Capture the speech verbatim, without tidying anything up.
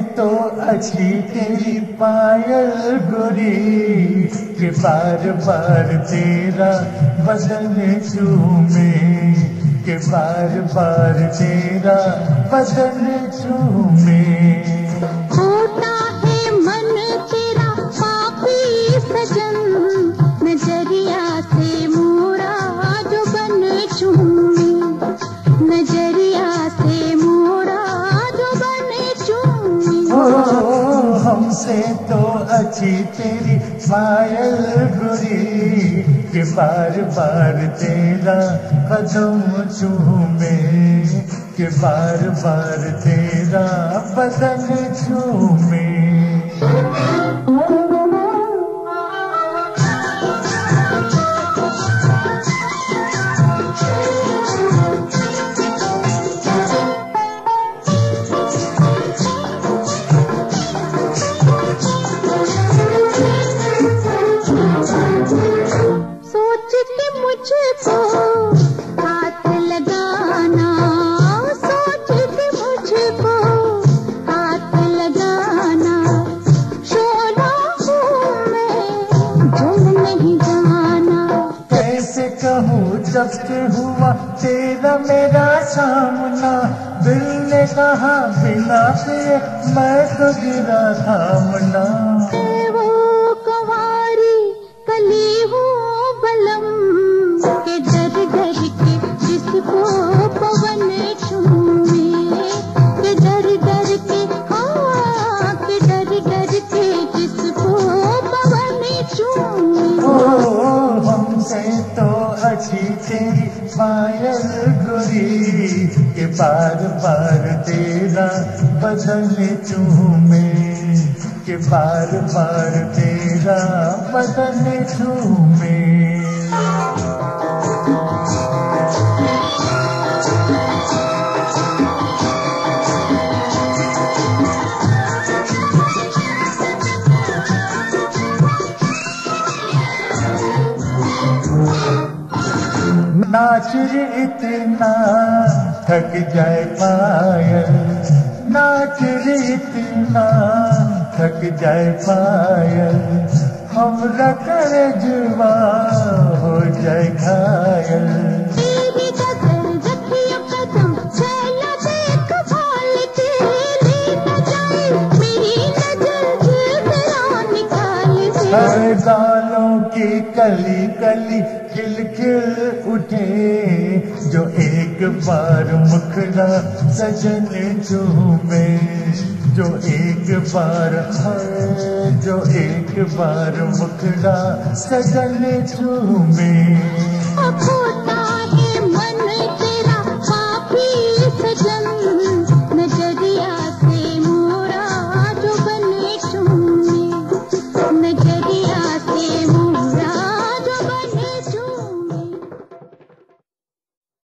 तो अच्छी तेरी पायल गोरी कि बार बार तेरा बदन चूमे कि बार बार तेरा बदन चूमे। होता है मन तेरा पापी सजन नजरिया से मोरा जो बन चूमे नजरिया से मोरा जो बन चूमे। ओ हमसे तो अच्छी तेरी पायल गोरी कि बार बार तेरा कदम चूमे कि बार बार तेरा बदन चूमे। सोच के मुझको हाथ लगाना सोच के मुझको हाथ लगाना शोला हूँ मैं जल नहीं जाना। कैसे कहूँ जब से हुआ तेरा मेरा सामना दिल ने कहा बिना तेरे मैं तो गिरा थामना। वो कुंवारी कली हूँ बलम के डर डर के जिसको पवन छूमे के डर डर के हाँ के डर डर के जिसको पवन छूमे। ओ हमसे तो अच्छी तेरी पायल गोरी कि बार बार तेरा बदन चूमे कि बार बार तेरा बदन चूमे। नाच रे इतना थक जाए पायल नाच रे इतना थक जाए पायल हमरा कर जुआ हो जाए घायल। तेरी गगन रखियो कदम छैला देख भाल के ले न जाए मेरी नजर तेरा निकाल के। हर गालों की कली कली खिल खिल उठे जो एक बार मुखड़ा सजन चूमे जो एक बार है जो एक बार मुखड़ा सजन चूमे।